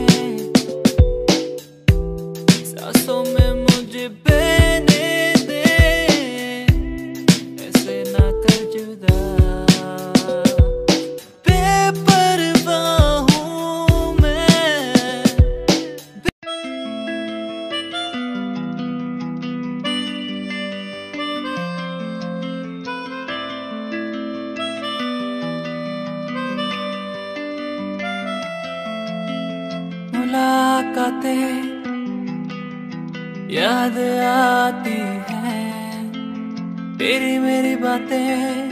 सांसों में मुझे बहने दे, ऐसे ना कर जुदा। मुलाकातें याद आती हैं, तेरी मेरी बातें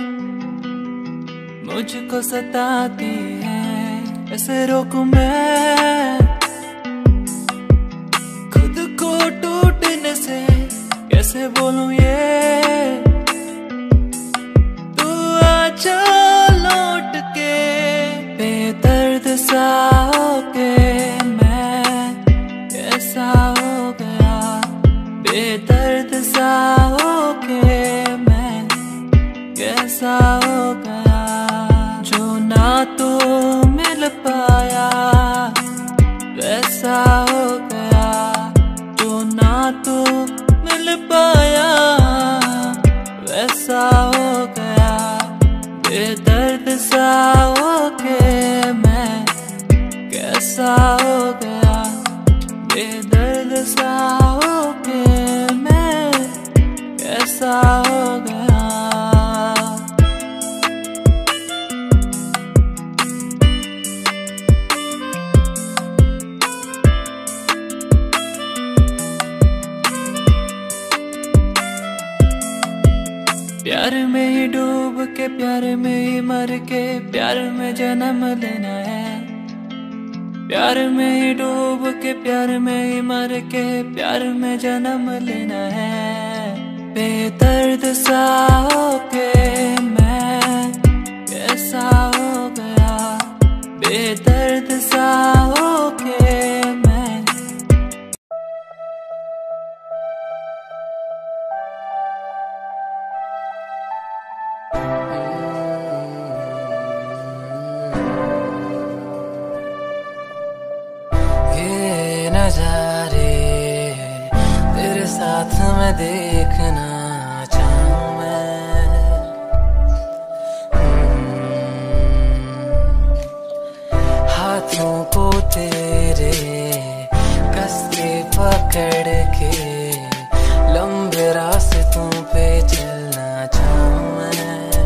मुझको सताती हैं। ऐसे रोकूं मैं खुद को टूटने से, कैसे बोलूं ये तू आजा लौट के। बेदर्द सा होके मैं कैसा हो गया, बेदर्द सा होके मैं कैसा हो गया। जो ना तो मिल पाया वैसा हो गया, जो ना तो मिल पाया वैसा हो गया। बेदर्द सा होके मैं कैसा हो गया, बेदर्द सा होके मैं कैसा हो गया। प्यार में ही डूब के, प्यार में ही मर के, प्यार में जन्म लेना है। प्यार में ही डूब के, प्यार में ही मर के, प्यार में जन्म लेना है। बेदर्द सा होके मैं कैसा हो गया, बेदर्द सा होके मैं। ये नजारे तेरे साथ में देखना चाहूं मैं। हाथों को तेरे कस के पकड़ के लंबे रास्तों पे चलना चाहूं मैं।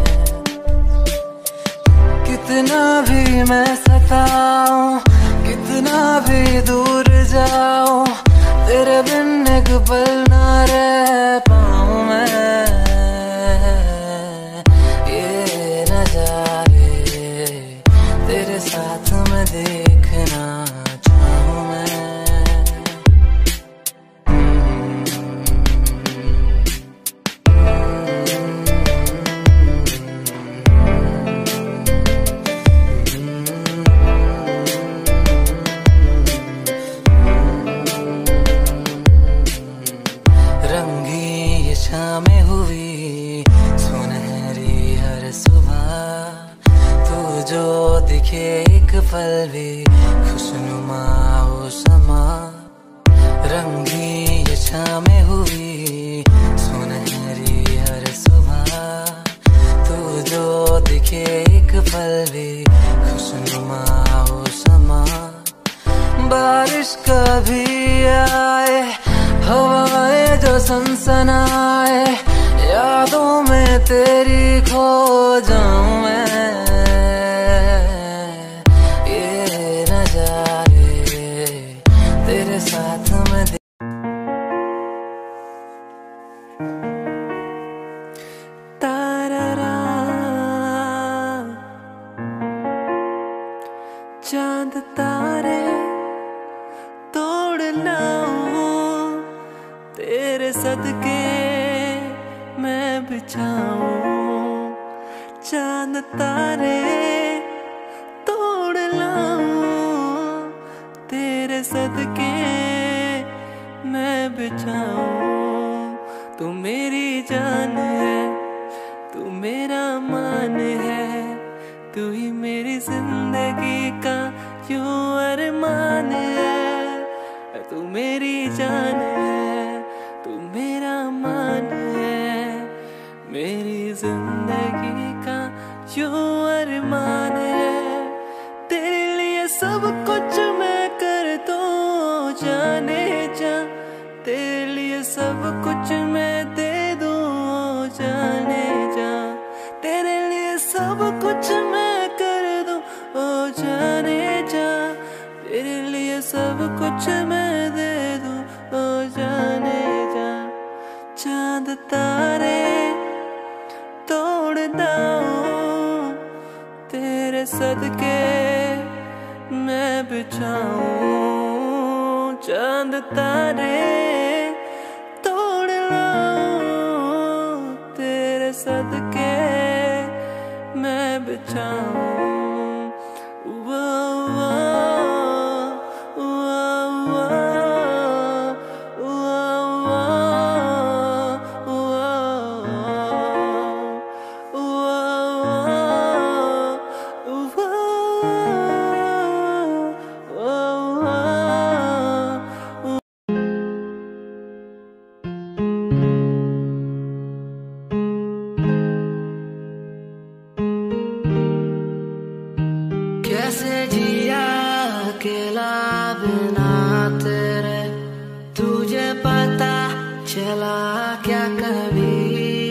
कितना भी मैं सताऊं, कितना भी दूर जाऊं, तेरे बिन एक पल ना रह पाऊं मैं। ये नजारे तेरे साथ में देखना चाहूं मैं। शामें हुई सुनहरी हर सुबह, तू जो दिखे एक पल भी खुशनुमा हो समा। रंगी ये शामें हुई सुनहरी हर सुबह, तू जो दिखे एक पल भी खुशनुमा हो समा। बारिश कभी आए, हवाएं जो सनसनाए, यादों में तेरी खो जाऊं मैं। ये नजारे तेरे साथ में दे... तारारा चांद तारे तोड़ लाऊं, तेरे सदके मैं बिछाऊं। चांद तारे तोड़ लाऊं, तेरे सदके मैं बिछाऊं। तू मेरी जान है, तू मेरा मान है, तू ही मेरी जिंदगी का यूं अरमान है। तू मेरी जान है, तू मेरा मान है, मेरी जिंदगी का यूं अरमान है। तेरे लिए सब कुछ मैं कर दूं जाने जा, तेरे लिए सब कुछ मैं दे दूं जाने जा। तेरे लिए सब कुछ मैं कर दूं ओ जाने जा, तेरे लिए सब कुछ मैं दे दूं, ओ जाने जा। चांद तारे तोड़ दाऊं, तेरे सदके मैं बिछाऊं। चांद तारे तोड़ लाऊं, तेरे सदके मैं बिछाऊं। कैसे जिया अकेला बिना तेरे, तुझे पता चला क्या कभी?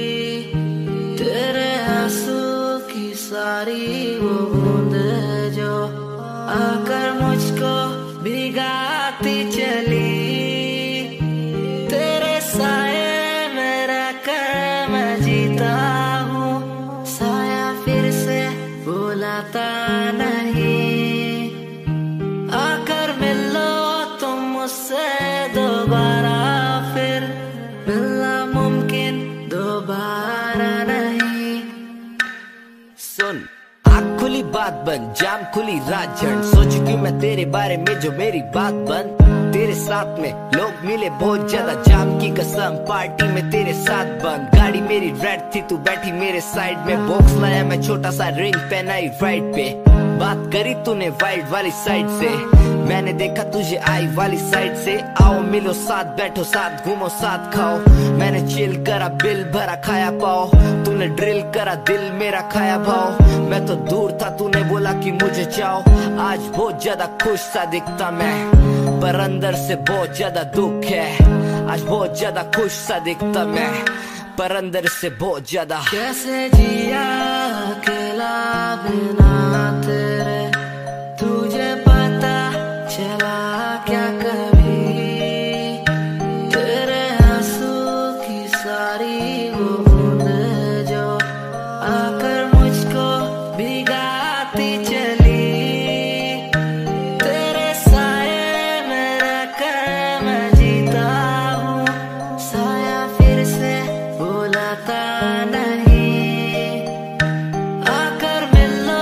तेरे आंसू की सारी वो बूंद जो आकर मुझको भिगाती चली, तेरे साए में रहकर मैं जीता हूँ। साया फिर से बुलाता दोबारा, फिर मिलना मुमकिन दोबारा नहीं। सुन, आँख खुली बात बन, जाम खुली रात जन। सोचू कि मैं तेरे बारे में जो मेरी बात बन। तेरे साथ में लोग मिले बहुत ज्यादा, जाम की कसम पार्टी में तेरे साथ बंद। गाड़ी मेरी रेड थी, तू बैठी मेरे साइड में। बॉक्स लाया मैं छोटा सा, रिंग पहनाई राइट पे। बात करी तूने वाइड वाली साइड से, मैंने देखा तुझे आई वाली साइड से। आओ मिलो साथ, बैठो साथ, घूमो साथ, खाओ। मैंने चिल करा, बिल भरा, खाया पाओ। तूने ड्रिल करा, दिल मेरा खाया भाव। मैं तो दूर था, तूने बोला कि मुझे चाहो। आज बहुत ज्यादा खुश सा दिखता मैं, पर अंदर से बहुत ज्यादा दुख है। आज बहुत ज्यादा खुश सा दिखता मैं, पर अंदर से बहुत ज्यादा। कैसे जिया अकेला बिना तेरे, तुझे पता चला क्या कभी? तेरे आंसू की सारी वो बूंद जो आकर मुझको भिगाती चली, तेरे साए में रहकर मैं जीता हूँ। साया फिर से बुलाता नहीं, आकर मिल लो।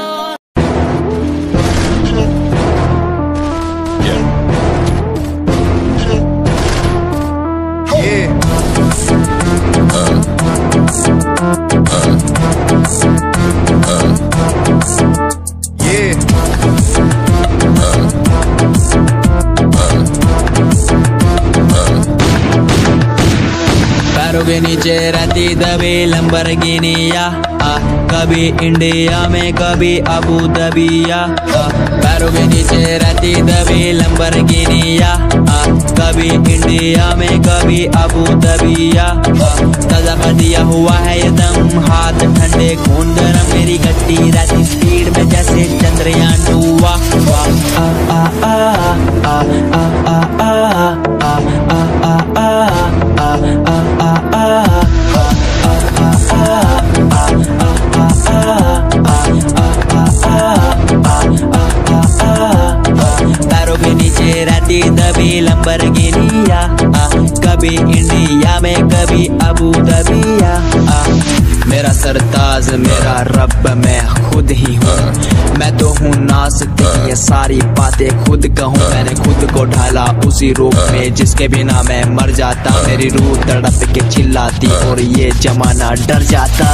पैरों के नीचे रहती दबी लंबरगिनिया, कभी इंडिया में कभी अबू दबिया। पैरों के नीचे रहती दबी लंबरगिनिया, कभी इंडिया में कभी अबू दबिया। ताजा कर दिया हुआ है ये दम, हाथ ठंडे खून गरम, मेरी गड्डी रहती स्पीड में जैसे चंद्रयान टू। आ आ आ आ आ आ आ आ पैरों के नीचे रहती दबी लंबरगिनिया, कभी इंडिया में कभी अबू दबिया। मेरा सरताज मेरा रब मैं खुद ही हूँ, मैं तो हूँ नाज़िक, ये सारी बातें खुद कहूँ। मैंने खुद को ढाला उसी रूप में जिसके बिना मैं मर जाता। मेरी रूह तड़प के चिल्लाती और ये जमाना डर जाता।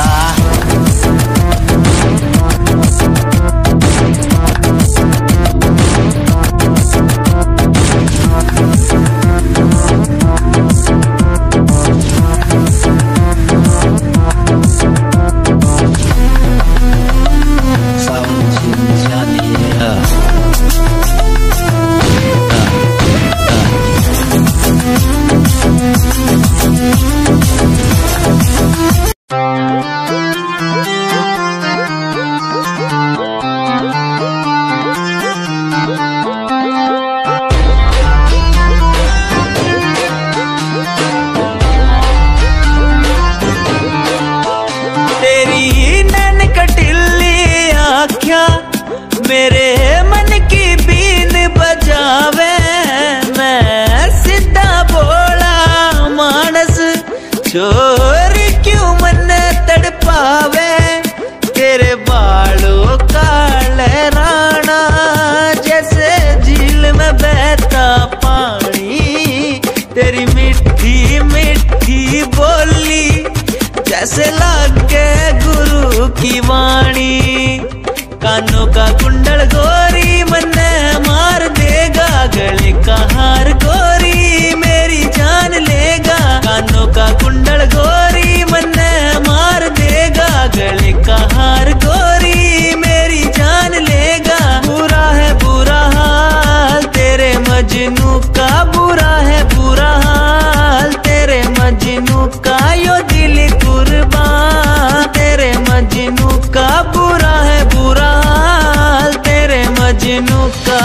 वाणी, कानों का कुंडल गोरी मन्ने मार देगा, गले का हार गोरी मेरी जान लेगा। कानों का कुंडल गोरी मन्ने मार देगा, गले का हार गोरी मेरी जान लेगा। बुरा है बुरा हाल तेरे मजनू का, बुरा है बुरा हाल तेरे मजनू का, यो दिल कुर्बान तेरे मजनू का। बुरा है बुरा हाल तेरे मजनू का।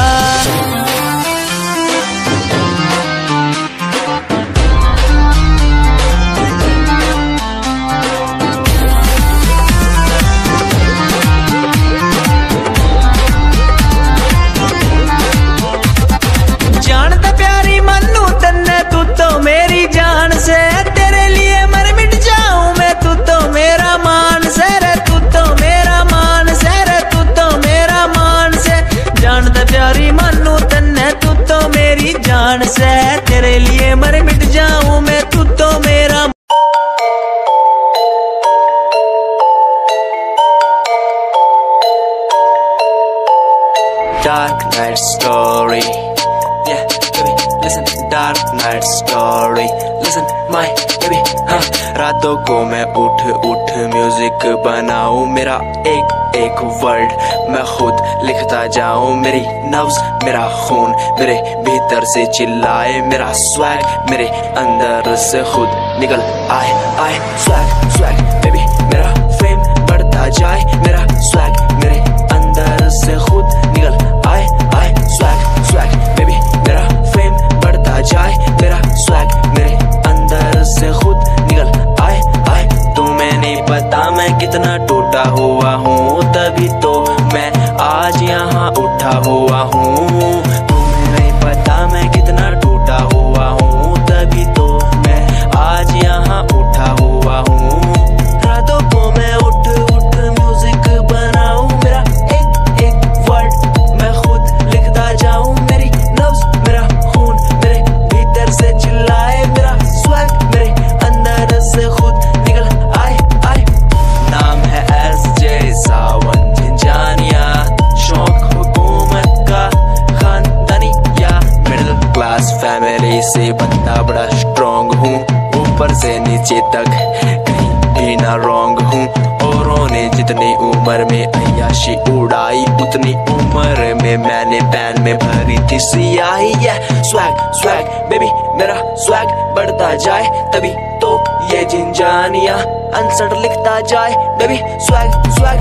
जानता प्यारी मन्नू तन्ने तू तो मेरी जान से, तेरे लिए मर मिट जाऊं मैं, तू तो मेरा मान से रे, तू तो मेरा मान से रे, तू तो मेरा मान से। जानता प्यारी मन्नू तन्ने तू तो मेरी जान से, तेरे लिए मर मिट जाऊं मैं, तू तो मेरा। Dark night story, yeah, baby, listen, dark night story, listen, my baby, हाँ। रातों को मैं उठ उठ म्यूजिक बनाऊं, मेरा एक एक वर्ड मैं खुद लिखता जाऊं। मेरी नब्ज मेरा खून मेरे भीतर से चिल्लाए, मेरा स्वैग मेरे अंदर से खुद निकल आए आए। स्वैग स्वैग बेबी मेरा फेम बढ़ता जाए, मेरा स्वैग मेरे अंदर से खुद निकल आए आए। स्वैग स्वैग बेबी मेरा फेम बढ़ता जाए, मेरा स्वैग मेरे अंदर से खुद निकल आए आए। तुम्हें नहीं पता मैं कितना टूटा हुआ हूँ, तभी तो मैं आज यहाँ उठा हुआ हूँ। तुम्हें नहीं पता मैं कितना टूटा हुआ हूँ, तभी तो मैं आज यहाँ उठा हुआ हूँ। रातों को मैं उठ उठ म्यूजिक बनाऊं, मेरा एक एक वर्ड मैं खुद लिखता जाऊं। मेरी नब्ज मेरा खून मेरे भीतर से चिल्लाए, मेरा स्वैग मेरे अंदर से खुद निकल आए आए। नाम है एस जे सावन झिंझानिया, शौक हुकूमत का खानदानी या मिडिल क्लास फैमिली से बंदा बड़ा स्ट्रॉन्ग हूँ, ऊपर से नीचे तक कहीं भी ना रॉन्ग हूँ। औरों ने जितनी उम्र में अय्याशी उड़ाई, उतनी उम्र में मैंने पैन में भरी थी सियाही। स्वैग स्वैग बेबी मेरा स्वैग बढ़ता जाए, तभी तो ये झिंझानिया आंसर लिखता जाए। Baby swag swag